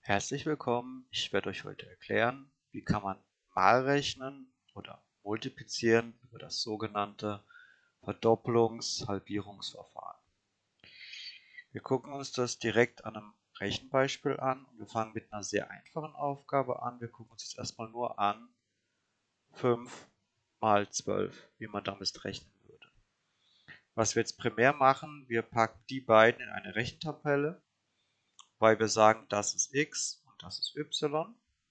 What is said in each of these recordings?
Herzlich willkommen. Ich werde euch heute erklären, wie kann man mal rechnen oder multiplizieren über das sogenannte Verdopplungs-Halbierungsverfahren. Wir gucken uns das direkt an einem Rechenbeispiel an und wir fangen mit einer sehr einfachen Aufgabe an. Wir gucken uns jetzt erstmal nur an 5 mal 12, wie man damit rechnen würde. Was wir jetzt primär machen, wir packen die beiden in eine Rechentabelle, weil wir sagen, das ist x und das ist y.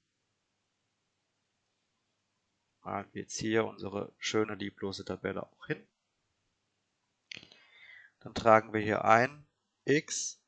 Malen wir jetzt hier unsere schöne, lieblose Tabelle auch hin. Dann tragen wir hier ein x,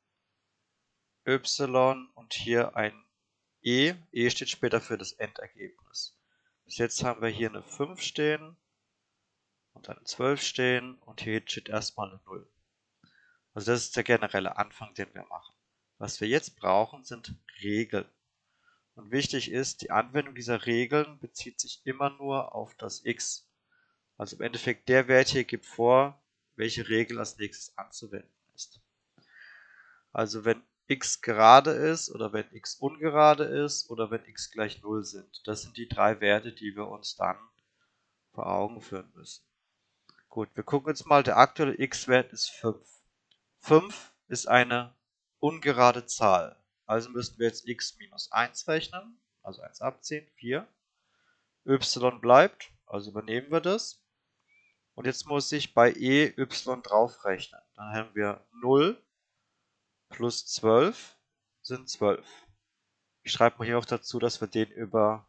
y und hier ein e. E steht später für das Endergebnis. Bis jetzt haben wir hier eine 5 stehen und eine 12 stehen und hier steht erstmal eine 0. Also das ist der generelle Anfang, den wir machen. Was wir jetzt brauchen, sind Regeln. Und wichtig ist, die Anwendung dieser Regeln bezieht sich immer nur auf das x. Also im Endeffekt der Wert hier gibt vor, welche Regel als nächstes anzuwenden ist. Also wenn x gerade ist oder wenn x ungerade ist oder wenn x gleich 0 sind. Das sind die drei Werte, die wir uns dann vor Augen führen müssen. Gut, wir gucken uns mal, der aktuelle x-Wert ist 5. 5 ist eine ungerade Zahl. Also müssen wir jetzt x minus 1 rechnen, also 1 abziehen, 4. Y bleibt, also übernehmen wir das. Und jetzt muss ich bei e y draufrechnen. Dann haben wir 0 plus 12 sind 12. Ich schreibe mal hier auch dazu, dass wir den über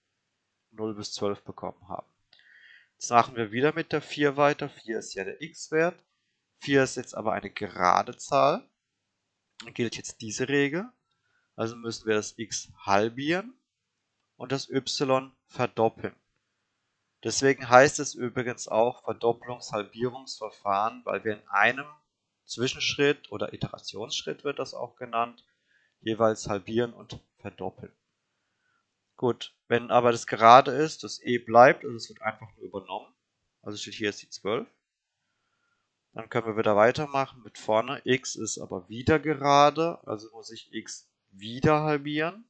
0 bis 12 bekommen haben. Jetzt machen wir wieder mit der 4 weiter. 4 ist ja der x-Wert. 4 ist jetzt aber eine gerade Zahl. Dann gilt jetzt diese Regel. Also müssen wir das x halbieren und das y verdoppeln. Deswegen heißt es übrigens auch Verdopplungs-Halbierungsverfahren, weil wir in einem Zwischenschritt oder Iterationsschritt wird das auch genannt, jeweils halbieren und verdoppeln. Gut, wenn aber das gerade ist, das e bleibt, also es wird einfach nur übernommen, also steht hier jetzt die 12, dann können wir wieder weitermachen mit vorne. X ist aber wieder gerade, also muss ich x wieder halbieren.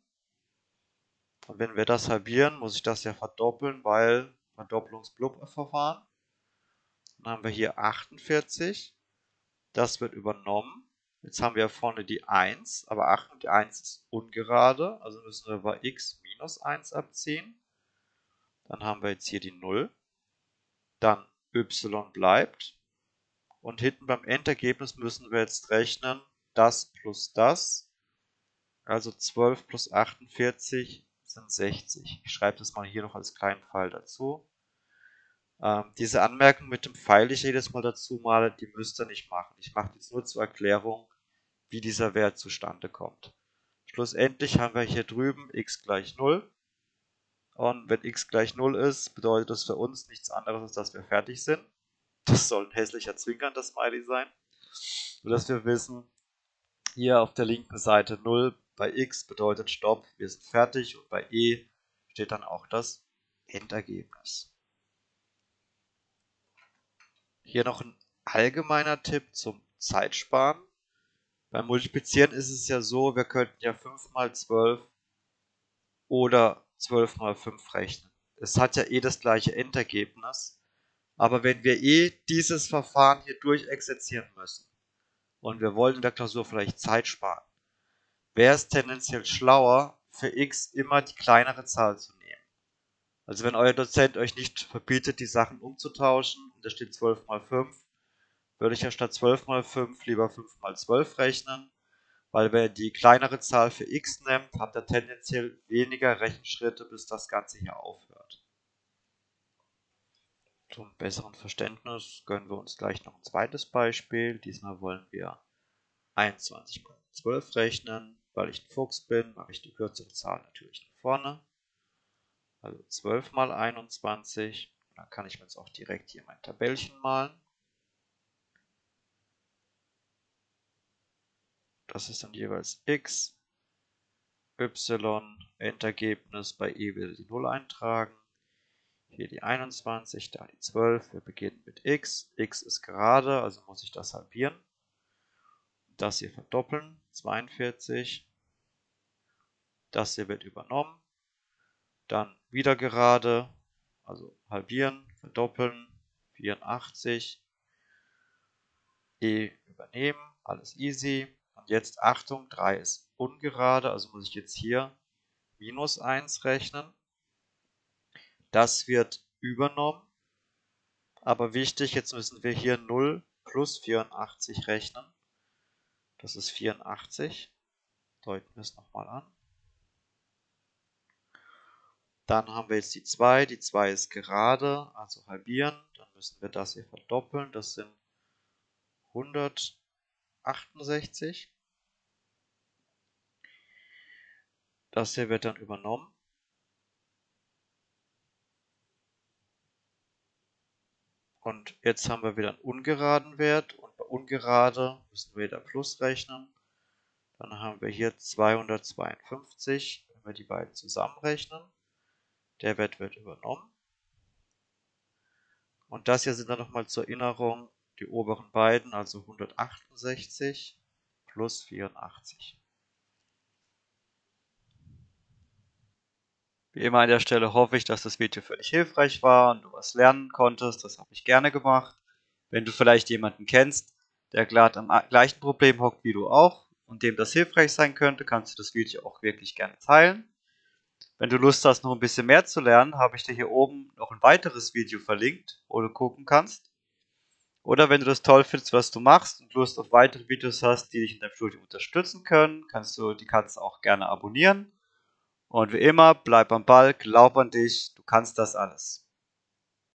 Und wenn wir das halbieren, muss ich das ja verdoppeln, weil Verdopplungs-Blub-Verfahren. Dann haben wir hier 48. Das wird übernommen. Jetzt haben wir vorne die 1, aber Achtung, die 1 ist ungerade, also müssen wir bei x minus 1 abziehen. Dann haben wir jetzt hier die 0. Dann y bleibt. Und hinten beim Endergebnis müssen wir jetzt rechnen, das plus das. Also 12 plus 48 sind 60. Ich schreibe das mal hier noch als kleinen Pfeil dazu. Diese Anmerkung mit dem Pfeil, die ich jedes Mal dazu male, die müsst ihr nicht machen. Ich mache jetzt nur zur Erklärung, wie dieser Wert zustande kommt. Schlussendlich haben wir hier drüben x gleich 0. Und wenn x gleich 0 ist, bedeutet das für uns nichts anderes, als dass wir fertig sind. Das soll ein hässlicher zwinkernder Smiley sein. Nur dass wir wissen, hier auf der linken Seite 0 bei x bedeutet Stopp, wir sind fertig. Und bei e steht dann auch das Endergebnis. Hier noch ein allgemeiner Tipp zum Zeitsparen. Beim Multiplizieren ist es ja so, wir könnten ja 5 mal 12 oder 12 mal 5 rechnen. Es hat ja eh das gleiche Endergebnis. Aber wenn wir eh dieses Verfahren hier durchexerzieren müssen und wir wollen in der Klausur vielleicht Zeit sparen, wäre es tendenziell schlauer, für x immer die kleinere Zahl zu nehmen. Also wenn euer Dozent euch nicht verbietet, die Sachen umzutauschen, und da steht 12 mal 5, würde ich ja statt 12 mal 5 lieber 5 mal 12 rechnen, weil wenn ihr die kleinere Zahl für x nehmt, habt ihr tendenziell weniger Rechenschritte, bis das Ganze hier aufhört. Zum besseren Verständnis gönnen wir uns gleich noch ein zweites Beispiel. Diesmal wollen wir 21 mal 12 rechnen. Weil ich ein Fuchs bin, mache ich die kürzere Zahl natürlich nach vorne. Also 12 mal 21. Dann kann ich mir jetzt auch direkt hier mein Tabellchen malen. Das ist dann jeweils x, y, Endergebnis bei e wieder die 0 eintragen. Hier die 21, da die 12. Wir beginnen mit x. X ist gerade, also muss ich das halbieren. Das hier verdoppeln, 42. Das hier wird übernommen. Dann wieder gerade, also halbieren, verdoppeln, 84. E übernehmen, alles easy. Und jetzt Achtung, 3 ist ungerade, also muss ich jetzt hier minus 1 rechnen. Das wird übernommen. Aber wichtig, jetzt müssen wir hier 0 plus 84 rechnen. Das ist 84. Deuten wir es nochmal an. Dann haben wir jetzt die 2. Die 2 ist gerade, also halbieren. Dann müssen wir das hier verdoppeln. Das sind 168. Das hier wird dann übernommen. Und jetzt haben wir wieder einen ungeraden Wert. Und bei ungerade müssen wir wieder plus rechnen. Dann haben wir hier 252, wenn wir die beiden zusammenrechnen. Der Wert wird übernommen. Und das hier sind dann nochmal zur Erinnerung die oberen beiden, also 168 plus 84. Wie immer an der Stelle hoffe ich, dass das Video für dich hilfreich war und du was lernen konntest. Das habe ich gerne gemacht. Wenn du vielleicht jemanden kennst, der gerade am gleichen Problem hockt wie du auch und dem das hilfreich sein könnte, kannst du das Video auch wirklich gerne teilen. Wenn du Lust hast, noch ein bisschen mehr zu lernen, habe ich dir hier oben noch ein weiteres Video verlinkt, wo du gucken kannst. Oder wenn du das toll findest, was du machst und Lust auf weitere Videos hast, die dich in deinem Studium unterstützen können, kannst du die Kanzler auch gerne abonnieren. Und wie immer, bleib am Ball, glaub an dich, du kannst das alles.